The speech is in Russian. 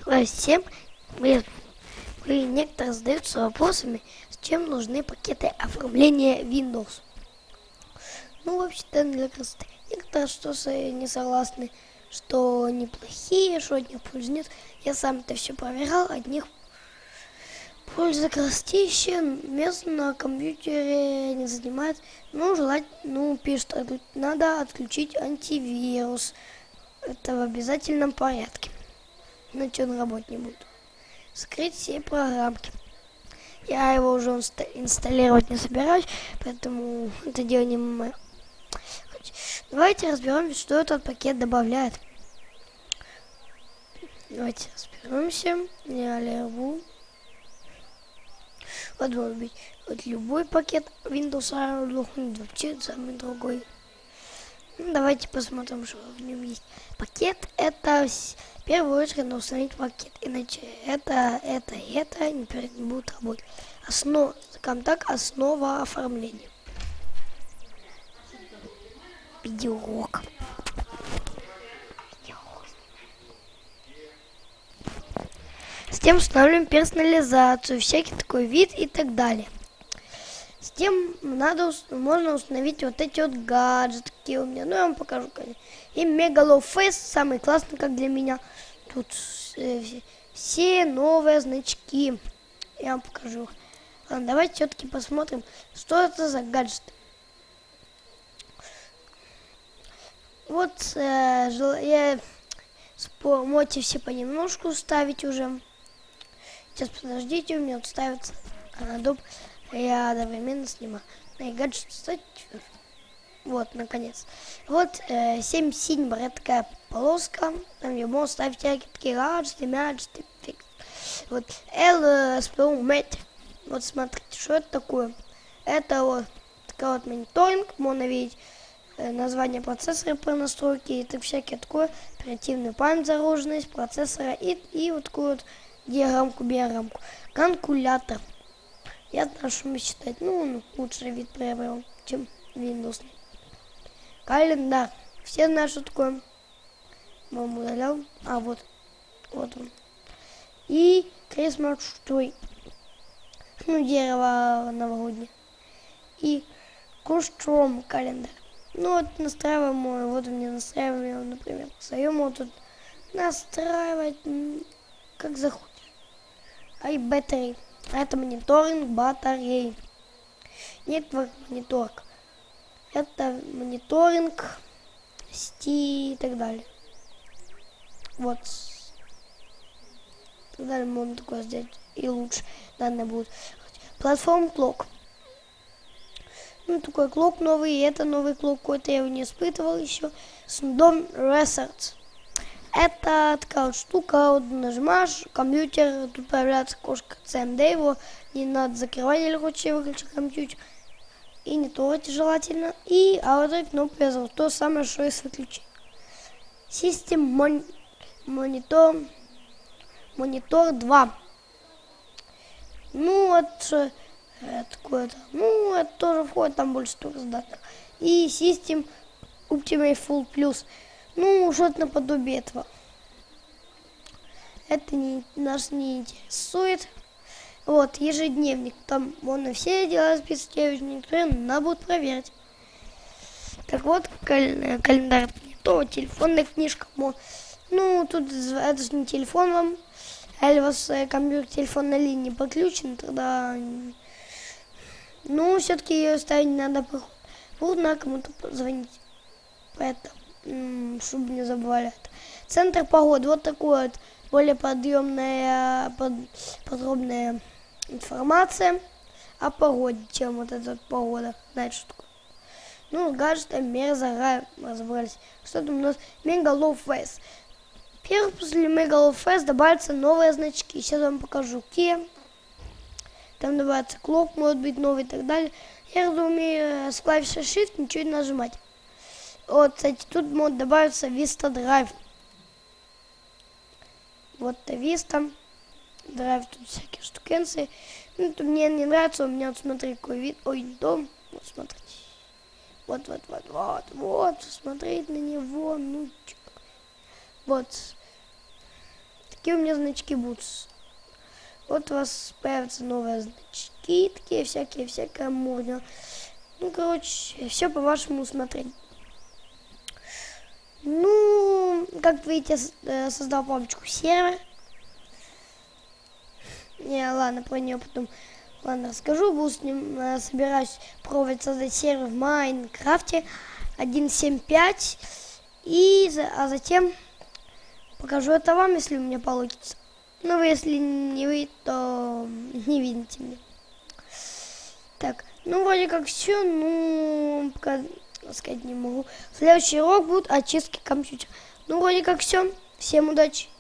Всем некоторые задаются вопросами, с чем нужны пакеты оформления Windows. Ну, вообще-то для красоты. Некоторые что-то не согласны, что неплохие, что от них пользы нет. Я сам это все проверял, от них польза красотища, место на компьютере не занимает. Пишут, надо отключить антивирус. Это в обязательном порядке. Иначе он работать не будет. Скрыть все программки. Я его уже инсталлировать не собираюсь, поэтому это дело не мое. Давайте разберемся, что этот пакет добавляет. Давайте разберемся. Я леву. Вот может быть любой пакет Windows вообще самый другой. Давайте посмотрим, что в нем есть. Пакет — это в первую очередь надо установить пакет, иначе это не будут работать. Основа оформления. Видеоурок. Затем устанавливаем персонализацию, всякий такой вид и так далее. Затем можно установить вот эти вот гаджеты, какие у меня. Ну, я вам покажу, конечно. И Megaloface, самый классный, как для меня. Тут все новые значки. Я вам покажу. Ладно, давайте все-таки посмотрим, что это за гаджеты. Вот, можете все понемножку ставить уже. Сейчас подождите, у меня тут ставится Adobe. Я одновременно снимаю. И гаджет, кстати, вот, наконец. Вот 7 синьбар, это такая полоска, там где можно ставить всякие такие гаджеты, фикс. Вот LSPU Mate. Вот смотрите, что это такое. Это вот такой вот мониторинг, можно видеть название процессора по настройке, это всякие такое, оперативную память, загруженность процессора и вот такую вот диаграммку. Калькулятор. Я знаю, что мы считать, лучший вид приобрел, чем Windows. Календарь. Все знают, что такое. Мам удалял. Вот он. И Christmas tree. Дерево новогоднее. И Custom календарь. Вот настраиваем, вот у меня настраиваем, например, своем вот тут настраивать, как захочешь. Батареи. Это мониторинг батарей. Network мониторинг. Это мониторинг сети и так далее. Вот. Так далее можно такое сделать. И лучше данные будут. Платформ клок. Такой клок новый. И это новый клок какой-то. Я его не испытывал еще. Snowdon Research. Это такая вот штука, вот нажимаешь, компьютер, тут появляется окошко CMD, его не надо закрывать или хочешь выключить компьютер. И не трогать желательно. А вот эта кнопка я зовут то самое, что и с выключением. System Monitor 2. Это такое-то. Это тоже входит, там больше только данных. И System Ultimate Full Plus. Что-то наподобие этого. Это нас не интересует. Вот, ежедневник. Там можно все дела списать, некоторые надо будет проверить. Так вот, календарь. То телефонная книжка. Тут это же не телефон вам. Или у вас компьютер, телефонная линия подключен, тогда... все-таки ее ставить надо. Надо кому-то позвонить. Поэтому, чтобы не забывали это. Центр погоды. Вот такой вот более подробная информация о погоде, чем вот эта вот погода. Знаете, что такое? Гаджеты, разобрались. Что там у нас? Megaloface. Первый после Megaloface добавятся новые значки. Сейчас вам покажу, какие. Там добавится клок, может быть новый и так далее. Я думаю, с клавишей Shift ничего не нажимать. Вот, кстати, тут может добавиться Vista Drive. Вот Vista Drive, тут всякие штукенции. Тут мне не нравится, у меня вот смотри, какой вид. Ой, дом. Вот смотрите. Вот, смотреть на него. Вот. какие у меня значки будут. Вот у вас появятся новые значки, такие всякие мурня. Ну, короче, все по вашему усмотрению. Ну, как видите, я создал папочку сервер. Не, ладно, про нее потом, ладно, расскажу. Буду с ним, собираюсь пробовать создать сервер в Майнкрафте 1.7.5. А затем покажу это вам, если у меня получится. Ну, если не вы, то не видите меня. Так, ну, вроде как все, ну, пока сказать не могу. Следующий урок будет очистки компьютера. Ну, вроде как все. Всем удачи.